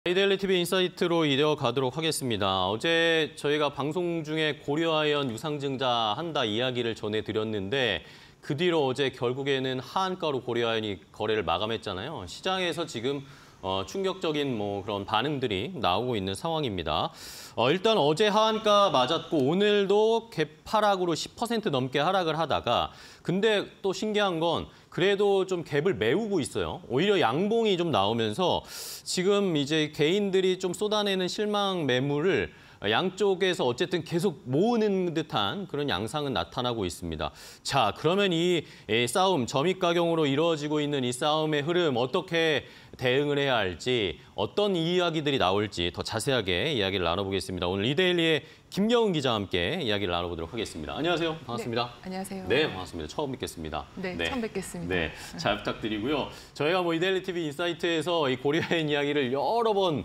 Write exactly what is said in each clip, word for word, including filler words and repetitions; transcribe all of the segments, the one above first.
이데일리 티비 인사이트로 이어가도록 하겠습니다. 어제 저희가 방송 중에 고려아연 유상증자 한다 이야기를 전해드렸는데 그 뒤로 어제 결국에는 하한가로 고려아연이 거래를 마감했잖아요. 시장에서 지금 어, 충격적인 뭐 그런 반응들이 나오고 있는 상황입니다. 어, 일단 어제 하한가 맞았고 오늘도 갭하락으로 십 퍼센트 넘게 하락을 하다가 근데 또 신기한 건 그래도 좀 갭을 메우고 있어요. 오히려 양봉이 좀 나오면서 지금 이제 개인들이 좀 쏟아내는 실망 매물을 양쪽에서 어쨌든 계속 모으는 듯한 그런 양상은 나타나고 있습니다. 자, 그러면 이 싸움, 점입가경으로 이루어지고 있는 이 싸움의 흐름 어떻게 대응을 해야 할지, 어떤 이야기들이 나올지 더 자세하게 이야기를 나눠보겠습니다. 오늘 이데일리의 김경은 기자와 함께 이야기를 나눠보도록 하겠습니다. 안녕하세요. 반갑습니다. 네, 안녕하세요. 네, 반갑습니다. 처음 뵙겠습니다. 네, 네, 처음 뵙겠습니다. 네, 잘 부탁드리고요. 저희가 뭐 이데일리 티비 인사이트에서 이 고려아연 이야기를 여러 번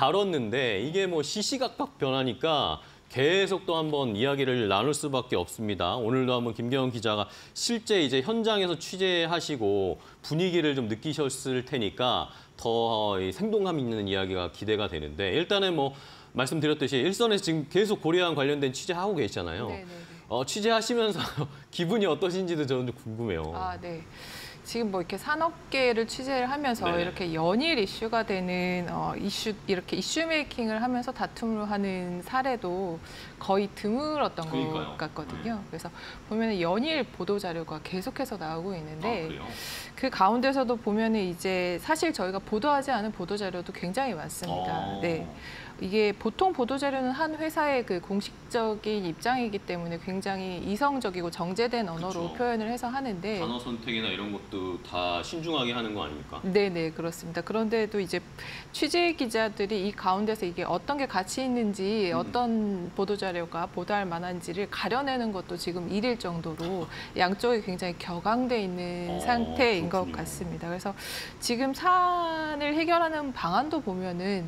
다뤘는데 이게 뭐 시시각각 변하니까 계속 또 한번 이야기를 나눌 수밖에 없습니다. 오늘도 한번 김경은 기자가 실제 이제 현장에서 취재하시고 분위기를 좀 느끼셨을 테니까 더 생동감 있는 이야기가 기대가 되는데 일단은 뭐 말씀드렸듯이 일선에서 지금 계속 고려아연 관련된 취재하고 계시잖아요. 네네네. 어, 취재하시면서 기분이 어떠신지도 저는 좀 궁금해요. 아, 네. 지금 뭐 이렇게 산업계를 취재를 하면서 네. 이렇게 연일 이슈가 되는 어, 이슈 이렇게 이슈 메이킹을 하면서 다툼을 하는 사례도 거의 드물었던 그러니까요. 것 같거든요. 네. 그래서 보면은 연일 보도 자료가 계속해서 나오고 있는데 아, 그 가운데서도 보면은 이제 사실 저희가 보도하지 않은 보도 자료도 굉장히 많습니다. 아. 네. 이게 보통 보도자료는 한 회사의 그 공식적인 입장이기 때문에 굉장히 이성적이고 정제된 언어로 그쵸. 표현을 해서 하는데 단어 선택이나 이런 것도 다 신중하게 하는 거 아닙니까? 네네, 그렇습니다. 그런데도 이제 취재 기자들이 이 가운데서 이게 어떤 게 가치 있는지 음. 어떤 보도자료가 보도할 만한지를 가려내는 것도 지금 일일 정도로 양쪽이 굉장히 격앙돼 있는 어, 상태인 그렇군요. 것 같습니다. 그래서 지금 사안을 해결하는 방안도 보면은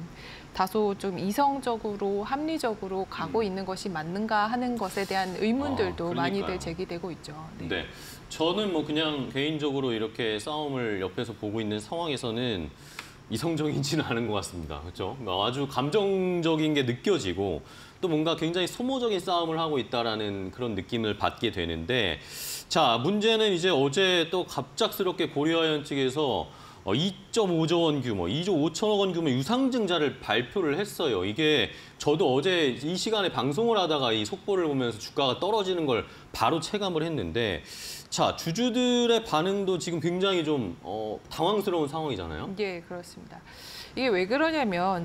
다소 좀 이성적으로 합리적으로 가고 음. 있는 것이 맞는가 하는 것에 대한 의문들도 아, 많이들 제기되고 있죠. 네. 네, 저는 뭐 그냥 개인적으로 이렇게 싸움을 옆에서 보고 있는 상황에서는 이성적이지는 않은 것 같습니다. 그렇죠? 아주 감정적인 게 느껴지고 또 뭔가 굉장히 소모적인 싸움을 하고 있다라는 그런 느낌을 받게 되는데 자, 문제는 이제 어제 또 갑작스럽게 고려아연 측에서 이 점 오조 원 규모, 이조 오천억 원 규모 유상증자를 발표를 했어요. 이게 저도 어제 이 시간에 방송을 하다가 이 속보를 보면서 주가가 떨어지는 걸 바로 체감을 했는데 자, 주주들의 반응도 지금 굉장히 좀 어, 당황스러운 상황이잖아요. 네, 그렇습니다. 이게 왜 그러냐면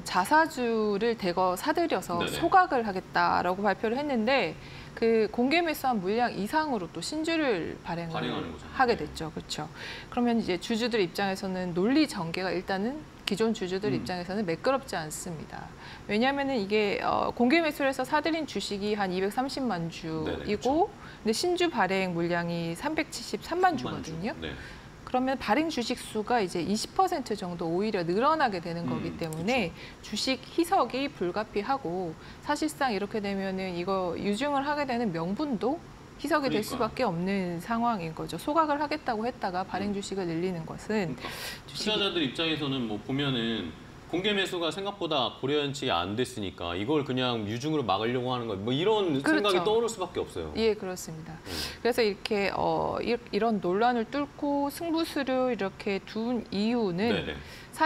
자사주를 대거 사들여서 네네. 소각을 하겠다라고 발표를 했는데 그 공개 매수한 물량 이상으로 또 신주를 발행을 하게 됐죠. 그렇죠. 그러면 이제 주주들 입장에서는 논리 전개가 일단은 기존 주주들 음. 입장에서는 매끄럽지 않습니다. 왜냐하면은 이게 어, 공개 매수를 해서 사들인 주식이 한 이백삼십만 주이고 네네, 그렇죠. 근데 신주 발행 물량이 삼백칠십삼만 주거든요. 주. 네. 그러면 발행 주식 수가 이제 이십 퍼센트 정도 오히려 늘어나게 되는 음, 거기 때문에 그쵸. 주식 희석이 불가피하고 사실상 이렇게 되면은 이거 유증을 하게 되는 명분도 희석이 그러니까. 될 수밖에 없는 상황인 거죠. 소각을 하겠다고 했다가 발행 주식을 늘리는 것은 그러니까. 주식이... 투자자들 입장에서는 뭐 보면은 공개 매수가 생각보다 고려아연 측이 안 됐으니까 이걸 그냥 유증으로 막으려고 하는 거 뭐 이런 그렇죠. 생각이 떠오를 수밖에 없어요. 예, 그렇습니다. 음. 그래서 이렇게 어, 이런 논란을 뚫고 승부수를 이렇게 둔 이유는 네네.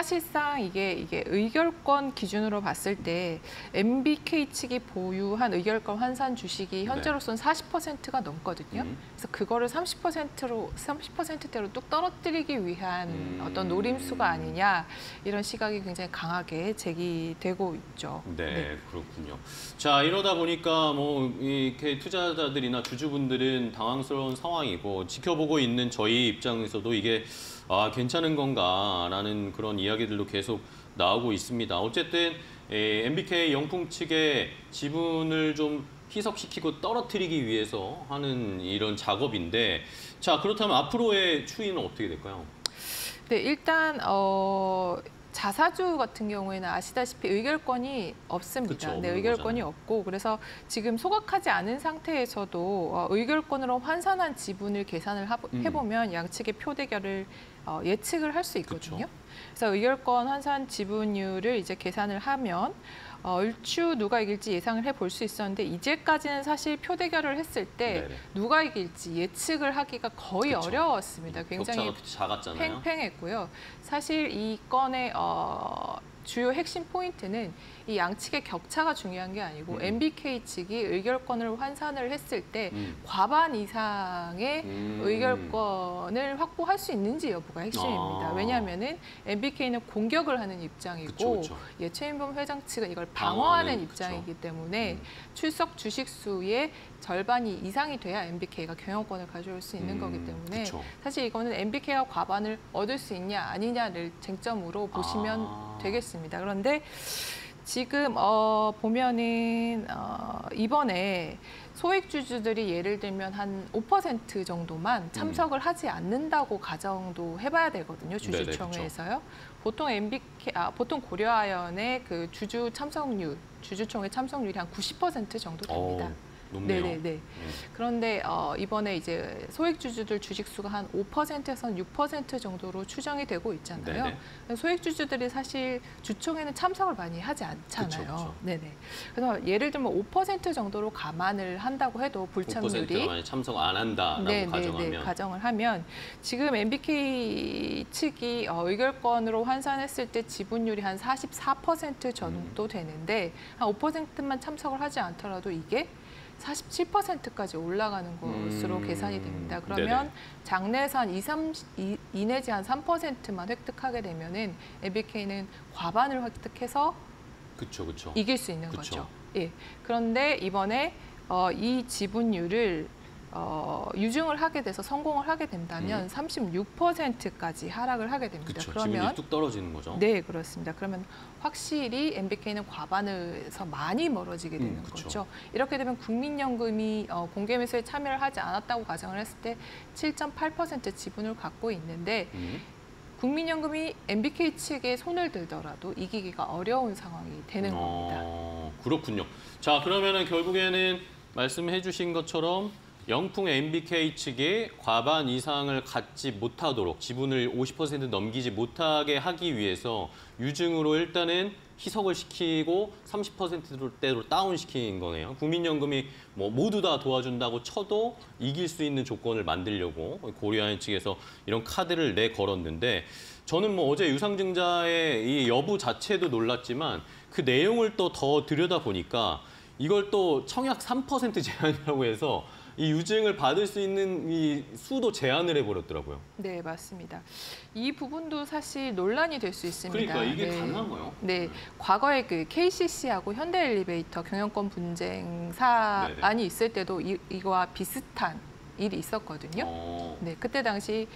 사실상 이게 이게 의결권 기준으로 봤을 때 엠비케이 측이 보유한 의결권 환산 주식이 현재로서는 네. 사십 퍼센트가 넘거든요. 음. 그래서 그거를 삼십 퍼센트로 삼십 퍼센트대로 뚝 떨어뜨리기 위한 음. 어떤 노림수가 아니냐 이런 시각이 굉장히 강하게 제기되고 있죠. 네, 네. 그렇군요. 자, 이러다 보니까 뭐 이렇게 투자자들이나 주주분들은 당황스러운 상황이고 지켜보고 있는 저희 입장에서도 이게 아, 괜찮은 건가라는 그런 이야기들도 계속 나오고 있습니다. 어쨌든 에, 엠비케이 영풍 측의 지분을 좀 희석시키고 떨어뜨리기 위해서 하는 이런 작업인데 자, 그렇다면 앞으로의 추이는 어떻게 될까요? 네, 일단 어... 자사주 같은 경우에는 아시다시피 의결권이 없습니다. 그쵸, 네, 의결권이 거잖아요. 없고 그래서 지금 소각하지 않은 상태에서도 의결권으로 환산한 지분을 계산을 해보면 음. 양측의 표대결을 예측을 할 수 있거든요. 그쵸. 그래서 의결권 환산 지분율을 이제 계산을 하면 어, 얼추 누가 이길지 예상을 해볼 수 있었는데 이제까지는 사실 표대결을 했을 때 네네. 누가 이길지 예측을 하기가 거의 그쵸. 어려웠습니다. 굉장히 격차가 작았잖아요. 팽팽했고요. 사실 이 건의 어, 주요 핵심 포인트는 이 양측의 격차가 중요한 게 아니고 음. 엠비케이 측이 의결권을 환산을 했을 때 음. 과반 이상의 음. 의결권을 확보할 수 있는지 여부가 핵심입니다. 아. 왜냐하면은 엠비케이는 공격을 하는 입장이고 그쵸, 그쵸. 예, 최인범 회장 측은 이걸 방어하는, 방어하는 그쵸. 입장이기 때문에 음. 출석 주식 수의 절반이 이상이 돼야 엠비케이가 경영권을 가져올 수 있는 음, 거기 때문에 그쵸. 사실 이거는 엠비케이가 과반을 얻을 수 있냐 아니냐를 쟁점으로 보시면 아. 되겠습니다. 그런데 지금 어, 보면은 어, 이번에 소액주주들이 예를 들면 한 오 퍼센트 정도만 참석을 하지 않는다고 가정도 해봐야 되거든요. 주주총회에서요. 보통 엠비케이, 아, 보통 고려아연의 그 주주 참석률, 주주총회 참석률이 한 구십 퍼센트 정도 됩니다. 어, 높네요. 네네네. 음. 그런데 어, 이번에 이제 소액주주들 주식수가 한 오 퍼센트에서 육 퍼센트 정도로 추정이 되고 있잖아요. 네네. 소액주주들이 사실 주총에는 참석을 많이 하지 않잖아요. 그쵸, 그쵸. 네네. 그래서 예를 들면 오 퍼센트 정도로 감안을 한다고 해도 오 불참률이 퍼센트가 만약 참석 안 한다라고 네, 가정하면 네, 네, 가정을 하면 지금 엠비케이 측이 어, 의결권으로 환산했을 때 지분율이 한 사십사 퍼센트 정도 음. 되는데 한 오 퍼센트만 참석을 하지 않더라도 이게 사십칠 퍼센트까지 올라가는 것으로 음. 계산이 됩니다. 그러면 네네. 장내에서 한 이, 삼, 이, 이 내지 한 삼 퍼센트만 획득하게 되면은 엠비케이는 과반을 획득해서 그쵸, 그쵸. 이길 수 있는 그쵸. 거죠. 예. 그런데 이번에 어, 이 지분율을 어, 유증을 하게 돼서 성공을 하게 된다면 음. 삼십육 퍼센트까지 하락을 하게 됩니다. 그쵸. 그러면 지분율이 뚝 떨어지는 거죠. 네, 그렇습니다. 그러면 확실히 엠비케이는 과반에서 많이 멀어지게 되는 음, 그쵸. 거죠. 이렇게 되면 국민연금이 어, 공개매수에 참여를 하지 않았다고 가정을 했을 때 칠 점 팔 퍼센트 지분을 갖고 있는데 음. 국민연금이 엠비케이 측에 손을 들더라도 이기기가 어려운 상황이 되는 겁니다. 어, 그렇군요. 자, 그러면은 결국에는 말씀해 주신 것처럼 영풍 엠비케이 측이 과반 이상을 갖지 못하도록 지분을 오십 퍼센트 넘기지 못하게 하기 위해서 유증으로 일단은 희석을 시키고 삼십 퍼센트대로 다운시킨 거네요. 국민연금이 뭐 모두 다 도와준다고 쳐도 이길 수 있는 조건을 만들려고 고려아연 측에서 이런 카드를 내걸었는데 저는 뭐 어제 유상증자의 이 여부 자체도 놀랐지만 그 내용을 또 더 들여다보니까 이걸 또 청약 삼 퍼센트 제한이라고 해서 이 유증을 받을 수 있는 이 수도 제한을 해버렸더라고요. 네, 맞습니다. 이 부분도 사실 논란이 될 수 있습니다. 그러니까 이게 네. 가능한가요? 네, 과거에 그 케이씨씨하고 현대엘리베이터 경영권 분쟁 사안이 네네. 있을 때도 이, 이거와 비슷한 일이 있었거든요. 어. 네, 그때 당시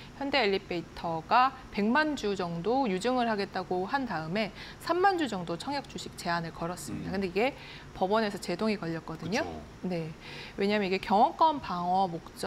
현대엘리베이터가 백만 주 정도 유증을 하겠다고 한 다음에 삼만 주 정도 청약 주식 제한을 걸었습니다. 음. 근데 이게 법원에서 제동이 걸렸거든요. 그쵸. 네, 왜냐하면 이게 경영권 방어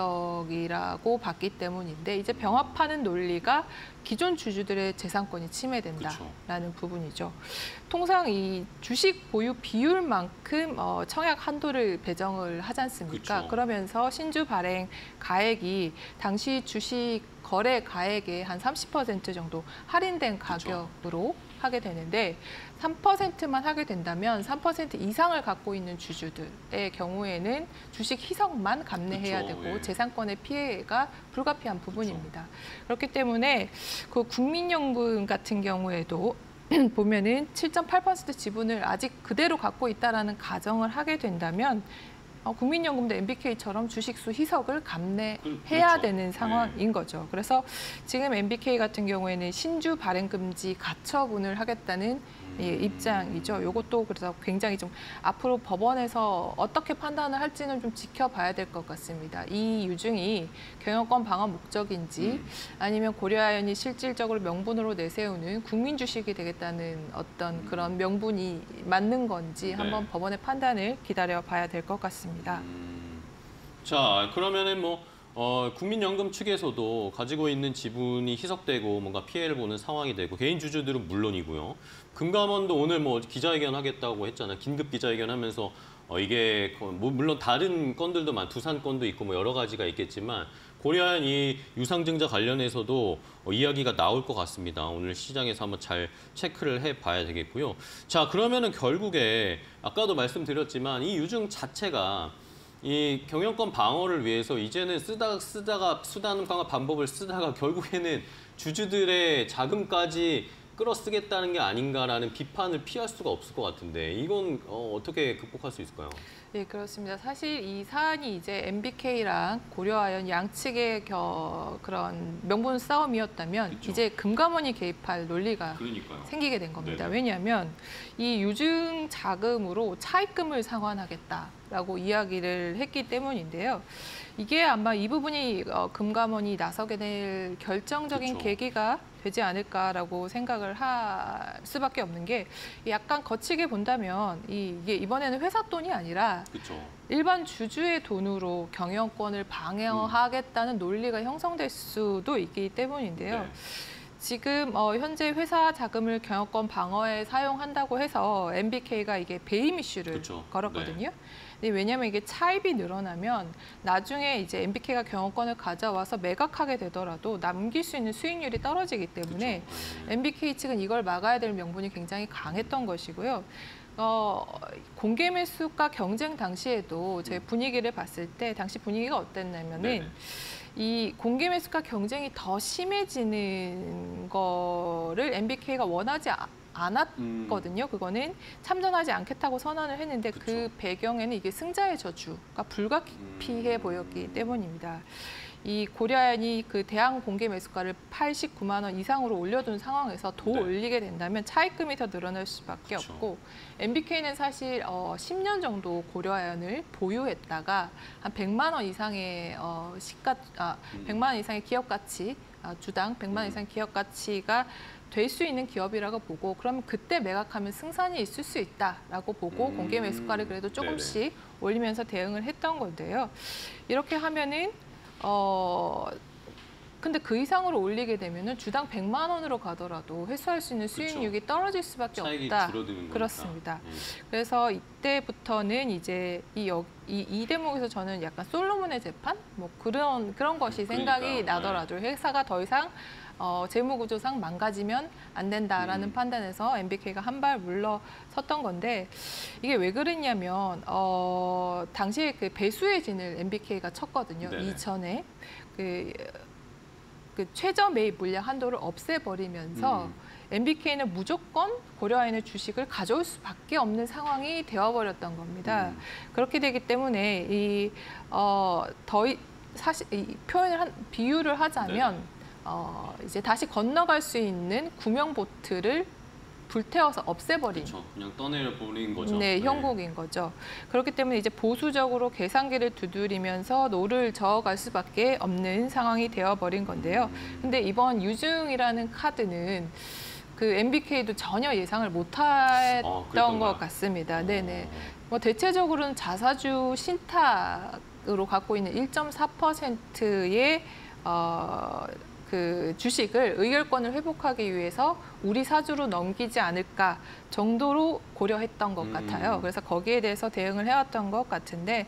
목적이라고 봤기 때문인데 이제 병합하는 논리가 기존 주주들의 재산권이 침해된다라는 부분이죠. 통상 이 주식 보유 비율만큼 어, 청약 한도를 배정을 하지 않습니까? 그쵸. 그러면서 신주 발행 가액이 당시 주식 거래 가액의 한 삼십 퍼센트 정도 할인된 가격으로 하게 되는데 삼 퍼센트만 하게 된다면 삼 퍼센트 이상을 갖고 있는 주주들의 경우에는 주식 희석만 감내해야 그쵸, 되고 예. 재산권의 피해가 불가피한 부분입니다. 그렇기 때문에 그 국민연금 같은 경우에도 보면은 칠 점 팔 퍼센트 지분을 아직 그대로 갖고 있다라는 가정을 하게 된다면 어, 국민연금도 엠비케이처럼 주식수 희석을 감내해야 그렇죠. 되는 상황인 거죠. 그래서 지금 엠비케이 같은 경우에는 신주 발행 금지 가처분을 하겠다는 예, 입장이죠. 이것도 그래서 굉장히 좀 앞으로 법원에서 어떻게 판단을 할지는 좀 지켜봐야 될 것 같습니다. 이 유증이 경영권 방어 목적인지 음. 아니면 고려아연이 실질적으로 명분으로 내세우는 국민 주식이 되겠다는 어떤 그런 명분이 맞는 건지 네. 한번 법원의 판단을 기다려봐야 될 것 같습니다. 음. 자, 그러면은 뭐 어, 국민연금 측에서도 가지고 있는 지분이 희석되고 뭔가 피해를 보는 상황이 되고 개인 주주들은 물론이고요. 금감원도 오늘 뭐 기자회견 하겠다고 했잖아요. 긴급 기자회견 하면서 어, 이게 뭐 물론 다른 건들도 많, 두산 건도 있고 뭐 여러 가지가 있겠지만 고려아연 이 유상증자 관련해서도 어, 이야기가 나올 것 같습니다. 오늘 시장에서 한번 잘 체크를 해봐야 되겠고요. 자, 그러면은 결국에 아까도 말씀드렸지만 이 유증 자체가 이 경영권 방어를 위해서 이제는 쓰다가 쓰다가 수단 강화 방법을 쓰다가 결국에는 주주들의 자금까지 끌어쓰겠다는 게 아닌가라는 비판을 피할 수가 없을 것 같은데 이건 어, 어떻게 극복할 수 있을까요? 네, 그렇습니다. 사실 이 사안이 이제 엠비케이랑 고려아연 양측의 겨, 그런 명분 싸움이었다면 그쵸. 이제 금감원이 개입할 논리가 그러니까요. 생기게 된 겁니다. 네네. 왜냐하면 이 유증 자금으로 차입금을 상환하겠다라고 이야기를 했기 때문인데요. 이게 아마 이 부분이 어, 금감원이 나서게 될 결정적인 그쵸. 계기가 되지 않을까라고 생각을 할 수밖에 없는 게 약간 거치게 본다면 이, 이게 이번에는 회사 돈이 아니라 그렇죠. 일반 주주의 돈으로 경영권을 방어하겠다는 논리가 형성될 수도 있기 때문인데요. 네. 지금 어, 현재 회사 자금을 경영권 방어에 사용한다고 해서 엠비케이가 이게 배임 이슈를 그쵸. 걸었거든요. 근데 왜냐하면 이게 차입이 늘어나면 나중에 이제 엠비케이가 경영권을 가져와서 매각하게 되더라도 남길 수 있는 수익률이 떨어지기 때문에 그쵸. 네. 엠비케이 측은 이걸 막아야 될 명분이 굉장히 강했던 것이고요. 어, 공개 매수가 경쟁 당시에도 제 분위기를 봤을 때 당시 분위기가 어땠냐면은 네네. 이 공개 매수가 경쟁이 더 심해지는 거를 엠비케이가 원하지 아- 않았거든요. 그거는 참전하지 않겠다고 선언을 했는데 그 그쵸. 배경에는 이게 승자의 저주가 불가피해 음. 보였기 때문입니다. 이 고려아연이 그 대항 공개 매수가를 팔십구만 원 이상으로 올려둔 상황에서 더 네. 올리게 된다면 차입금이 더 늘어날 수밖에 그쵸. 없고 엠비케이는 사실 어, 십 년 정도 고려아연을 보유했다가 한 백만 원 이상의 어, 시가 아, 음. 백만 원 이상의 기업 가치 아, 주당 백만 원 음. 이상 기업 가치가 될 수 있는 기업이라고 보고 그러면 그때 매각하면 승산이 있을 수 있다라고 보고 음. 공개 매수가를 그래도 조금씩 올리면서 대응을 했던 건데요. 이렇게 하면은 어 근데 그 이상으로 올리게 되면은 주당 백만 원으로 가더라도 회수할 수 있는 수익률이 떨어질 수밖에 차익이 없다. 줄어드는 거니까. 그렇습니다. 음. 그래서 이때부터는 이제 이, 여, 이, 이 대목에서 저는 약간 솔로몬의 재판 뭐 그런 그런 것이 생각이 그러니까요. 나더라도 회사가 더 이상 어, 재무구조상 망가지면 안 된다라는 음. 판단에서 엠비케이가 한 발 물러섰던 건데 이게 왜 그랬냐면 어, 당시에 그 배수의 진을 엠비케이가 쳤거든요. 네네. 이전에 그, 그 최저 매입 물량 한도를 없애버리면서 음. 엠비케이는 무조건 고려아연의 주식을 가져올 수밖에 없는 상황이 되어버렸던 겁니다. 음. 그렇게 되기 때문에 이 어, 더 이- 사실 이 표현을 한 비유를 하자면 네네. 어, 이제 다시 건너갈 수 있는 구명 보트를 불태워서 없애버린 그렇죠. 그냥 떠내려 버린 거죠. 네, 형국인 거죠. 그렇기 때문에 이제 보수적으로 계산기를 두드리면서 노를 저어갈 수밖에 없는 상황이 되어버린 건데요. 음. 근데 이번 유증이라는 카드는 그 엠비케이도 전혀 예상을 못했던 그랬던가요? 것 같습니다. 네네. 어. 뭐 대체적으로는 자사주 신탁으로 갖고 있는 일 점 사 퍼센트의 어, 그 주식을 의결권을 회복하기 위해서 우리 사주로 넘기지 않을까 정도로 고려했던 것 음. 같아요. 그래서 거기에 대해서 대응을 해왔던 것 같은데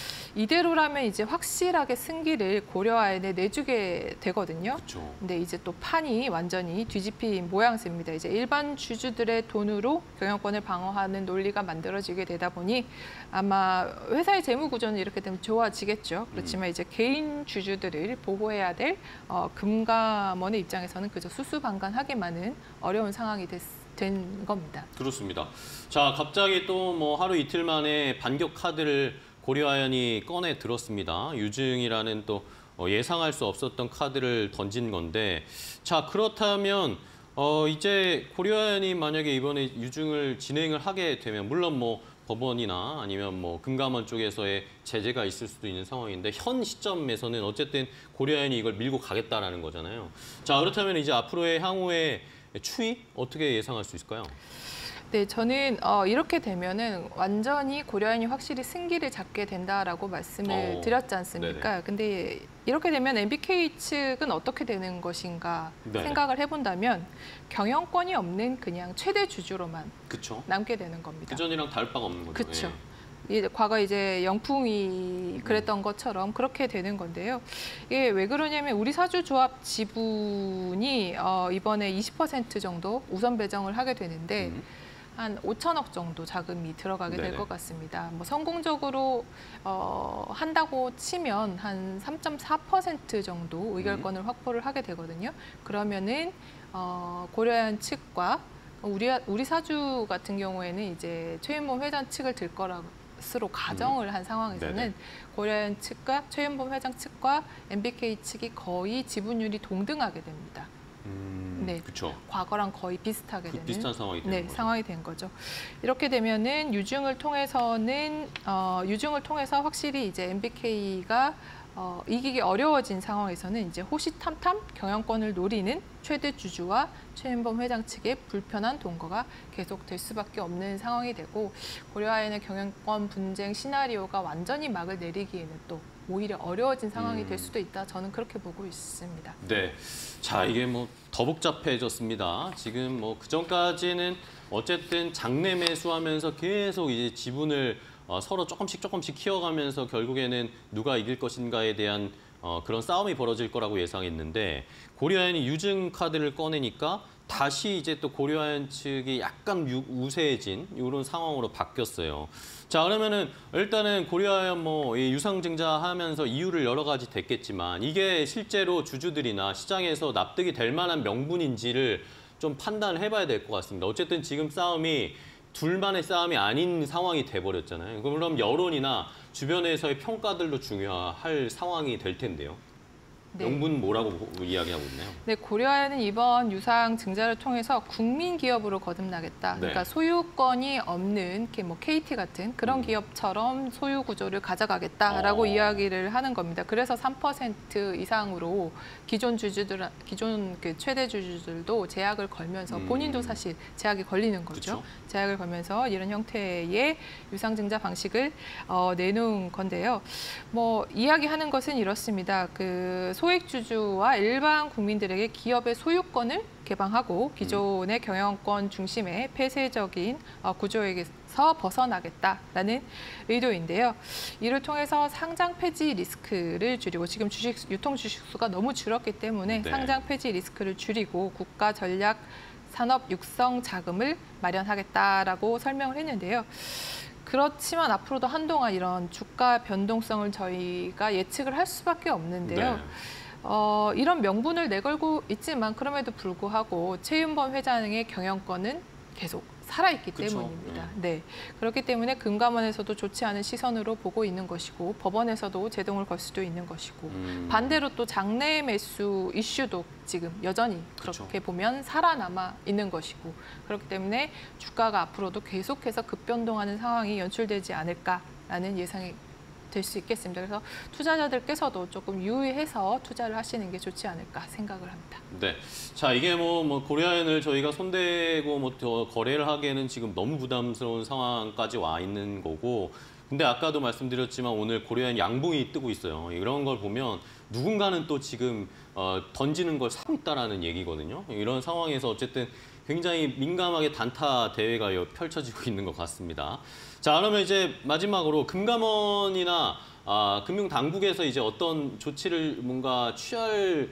이대로라면 이제 확실하게 승기를 고려아연에 내주게 되거든요. 그렇죠. 근데 이제 또 판이 완전히 뒤집힌 모양새입니다. 이제 일반 주주들의 돈으로 경영권을 방어하는 논리가 만들어지게 되다 보니 아마 회사의 재무 구조는 이렇게 되면 좋아지겠죠. 그렇지만 이제 개인 주주들을 보호해야 될 어, 금감원의 입장에서는 그저 수수방관하기만은 어려운 상황이 됐, 된 겁니다. 그렇습니다. 자, 갑자기 또 뭐 하루 이틀 만에 반격 카드를 고려아연이 꺼내 들었습니다. 유증이라는 또 어, 예상할 수 없었던 카드를 던진 건데, 자, 그렇다면 어, 이제 고려아연이 만약에 이번에 유증을 진행을 하게 되면 물론 뭐 법원이나 아니면 뭐 금감원 쪽에서의 제재가 있을 수도 있는 상황인데 현 시점에서는 어쨌든 고려아연이 이걸 밀고 가겠다라는 거잖아요. 자, 그렇다면 이제 앞으로의 향후의 추이 어떻게 예상할 수 있을까요? 네, 저는 어, 이렇게 되면은 완전히 고려아연이 확실히 승기를 잡게 된다라고 말씀을 어, 드렸지 않습니까? 네네. 근데 이렇게 되면 엠비케이 측은 어떻게 되는 것인가 네네. 생각을 해본다면 경영권이 없는 그냥 최대 주주로만 그렇죠. 남게 되는 겁니다. 그전이랑 다를 바가 없는 거죠. 그쵸. 예. 이제 과거 이제 영풍이 그랬던 것처럼 그렇게 되는 건데요. 이게 왜 그러냐면 우리 사주 조합 지분이 어, 이번에 이십 퍼센트 정도 우선 배정을 하게 되는데 음. 한 오천억 정도 자금이 들어가게 될 네네. 것 같습니다. 뭐 성공적으로 어, 한다고 치면 한 삼 점 사 퍼센트 정도 의결권을 음. 확보를 하게 되거든요. 그러면은 어, 고려한 측과 우리 우리 사주 같은 경우에는 이제 최윤범 회장 측을 들 거라스로 가정을 한 상황에서는 네네. 고려한 측과 최윤범 회장 측과 엠비케이 측이 거의 지분율이 동등하게 됩니다. 음, 네. 그렇죠. 과거랑 거의 비슷하게 그 되는 비슷한 상황이 되는 네, 거죠. 상황이 된 거죠. 이렇게 되면은 유증을 통해서는 어, 유증을 통해서 확실히 이제 엠비케이가 어, 이기기 어려워진 상황에서는 이제 호시탐탐 경영권을 노리는 최대 주주와 최윤범 회장 측의 불편한 동거가 계속될 수밖에 없는 상황이 되고 고려아연의 경영권 분쟁 시나리오가 완전히 막을 내리기에는 또 오히려 어려워진 상황이 음. 될 수도 있다. 저는 그렇게 보고 있습니다. 네. 자, 이게 뭐 더 복잡해졌습니다. 지금 뭐 그전까지는 어쨌든 장내 매수하면서 계속 이제 지분을 어, 서로 조금씩 조금씩 키워가면서 결국에는 누가 이길 것인가에 대한 어, 그런 싸움이 벌어질 거라고 예상했는데 고려아연이 유증 카드를 꺼내니까 다시 이제 또 고려아연 측이 약간 유, 우세해진 이런 상황으로 바뀌었어요. 자, 그러면은 일단은 고려아연 뭐 유상증자 하면서 이유를 여러 가지 댔겠지만 이게 실제로 주주들이나 시장에서 납득이 될 만한 명분인지를 좀 판단을 해봐야 될 것 같습니다. 어쨌든 지금 싸움이 둘만의 싸움이 아닌 상황이 돼버렸잖아요. 그럼 여론이나 주변에서의 평가들도 중요할 상황이 될 텐데요. 네. 명분 뭐라고 이야기하고 있나요? 네, 고려아연은 이번 유상 증자를 통해서 국민 기업으로 거듭나겠다. 네. 그러니까 소유권이 없는 이렇게 뭐 케이티 같은 그런 음. 기업처럼 소유 구조를 가져가겠다라고 어. 이야기를 하는 겁니다. 그래서 삼 퍼센트 이상으로 기존 주주들, 기존 그 최대 주주들도 제약을 걸면서 음. 본인도 사실 제약이 걸리는 거죠. 그쵸? 제약을 걸면서 이런 형태의 유상 증자 방식을 어, 내놓은 건데요. 뭐 이야기하는 것은 이렇습니다. 그 소액 주주와 일반 국민들에게 기업의 소유권을 개방하고 기존의 경영권 중심의 폐쇄적인 어, 구조에서 벗어나겠다라는 의도인데요. 이를 통해서 상장 폐지 리스크를 줄이고 지금 주식 유통 주식수가 너무 줄었기 때문에 네. 상장 폐지 리스크를 줄이고 국가 전략 산업 육성 자금을 마련하겠다라고 설명을 했는데요. 그렇지만 앞으로도 한동안 이런 주가 변동성을 저희가 예측을 할 수밖에 없는데요. 네. 어, 이런 명분을 내걸고 있지만 그럼에도 불구하고 최윤범 회장의 경영권은 계속 살아있기 그쵸. 때문입니다. 네. 그렇기 때문에 금감원에서도 좋지 않은 시선으로 보고 있는 것이고 법원에서도 제동을 걸 수도 있는 것이고 음. 반대로 또 장내 매수 이슈도 지금 여전히 그렇게 그쵸. 보면 살아남아 있는 것이고 그렇기 때문에 주가가 앞으로도 계속해서 급변동하는 상황이 연출되지 않을까라는 예상이 될 수 있겠습니다. 그래서 투자자들께서도 조금 유의해서 투자를 하시는 게 좋지 않을까 생각을 합니다. 네. 자, 이게 뭐, 뭐 고려아연을 저희가 손대고 뭐 더 거래를 하기에는 지금 너무 부담스러운 상황까지 와 있는 거고. 근데 아까도 말씀드렸지만 오늘 고려아연 양봉이 뜨고 있어요. 이런 걸 보면 누군가는 또 지금 어, 던지는 걸 사고 있다라는 얘기거든요. 이런 상황에서 어쨌든 굉장히 민감하게 단타 대회가 펼쳐지고 있는 것 같습니다. 자, 그러면 이제 마지막으로 금감원이나 아, 금융당국에서 이제 어떤 조치를 뭔가 취할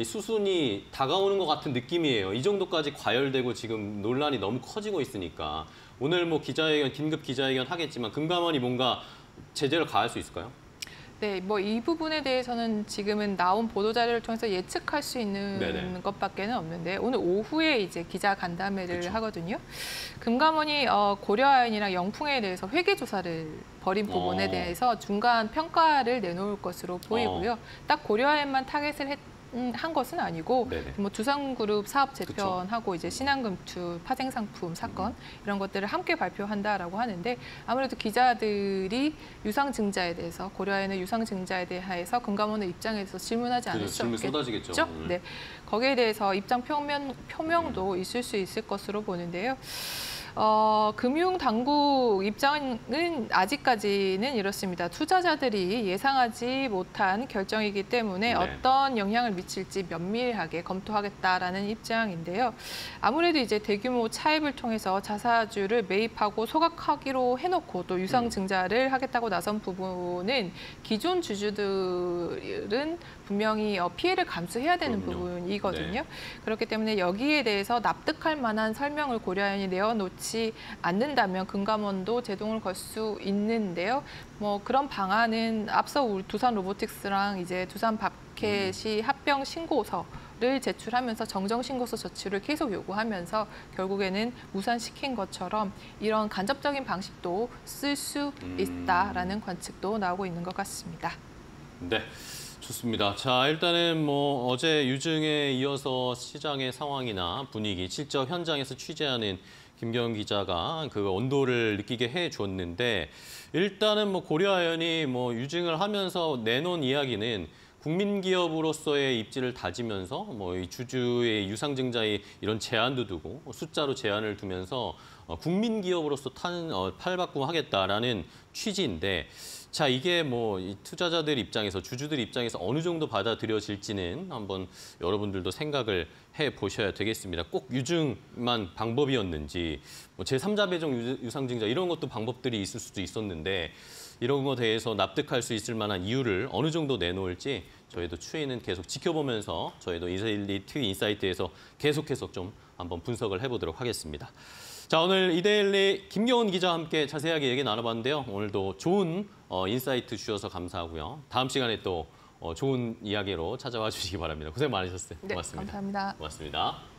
수순이 다가오는 것 같은 느낌이에요. 이 정도까지 과열되고 지금 논란이 너무 커지고 있으니까 오늘 뭐 기자회견, 긴급 기자회견 하겠지만 금감원이 뭔가 제재를 가할 수 있을까요? 네, 뭐 이 부분에 대해서는 지금은 나온 보도 자료를 통해서 예측할 수 있는 네네. 것밖에는 없는데 오늘 오후에 이제 기자 간담회를 그쵸. 하거든요. 금감원이 어, 고려아연이랑 영풍에 대해서 회계 조사를 벌인 부분에 어. 대해서 중간 평가를 내놓을 것으로 보이고요. 어. 딱 고려아연만 타겟을 했. 음, 한 것은 아니고 네네. 뭐 두산그룹 사업 재편하고 이제 신한금투 파생 상품 사건 이런 것들을 함께 발표한다라고 하는데 아무래도 기자들이 유상증자에 대해서 고려아연의 유상증자에 대해서 금감원의 입장에 대해서 질문하지 않을 수 질문 없겠죠. 쏟아지겠죠. 음. 네, 거기에 대해서 입장 표명 표명도 있을 수 있을 것으로 보는데요. 어, 금융당국 입장은 아직까지는 이렇습니다. 투자자들이 예상하지 못한 결정이기 때문에 네. 어떤 영향을 미칠지 면밀하게 검토하겠다라는 입장인데요. 아무래도 이제 대규모 차입을 통해서 자사주를 매입하고 소각하기로 해놓고 또 유상증자를 하겠다고 나선 부분은 기존 주주들은 분명히 어, 피해를 감수해야 되는 그럼요. 부분이거든요. 네. 그렇기 때문에 여기에 대해서 납득할 만한 설명을 고려하여 내어놓지 않는다면 금감원도 제동을 걸 수 있는데요. 뭐 그런 방안은 앞서 우리 두산 로보틱스랑 이제 두산 밥켓이 음. 합병 신고서를 제출하면서 정정 신고서 제출을 계속 요구하면서 결국에는 무산시킨 것처럼 이런 간접적인 방식도 쓸 수 음. 있다라는 관측도 나오고 있는 것 같습니다. 네. 좋습니다. 자, 일단은 뭐 어제 유증에 이어서 시장의 상황이나 분위기, 실제 현장에서 취재하는 김경훈 기자가 그 온도를 느끼게 해 줬는데 일단은 뭐 고려아연이 뭐 유증을 하면서 내놓은 이야기는 국민 기업으로서의 입지를 다지면서 뭐 이 주주의 유상증자의 이런 제한도 두고 숫자로 제한을 두면서 어, 국민 기업으로서 탄, 어, 팔바꿈하겠다라는 취지인데 자 이게 뭐 이 투자자들 입장에서 주주들 입장에서 어느 정도 받아들여질지는 한번 여러분들도 생각을 해 보셔야 되겠습니다. 꼭 유증만 방법이었는지 뭐 제삼자 배정 유- 유상증자 이런 것도 방법들이 있을 수도 있었는데 이런 것에 대해서 납득할 수 있을 만한 이유를 어느 정도 내놓을지 저희도 추이는 계속 지켜보면서 저희도 이데일리 티비 인사이트에서 계속해서 좀 한번 분석을 해보도록 하겠습니다. 자 오늘 이데일리 김경훈 기자와 함께 자세하게 얘기 나눠봤는데요. 오늘도 좋은 어, 인사이트 주셔서 감사하고요. 다음 시간에 또 어, 좋은 이야기로 찾아와 주시기 바랍니다. 고생 많으셨어요. 네, 고맙습니다. 감사합니다. 고맙습니다.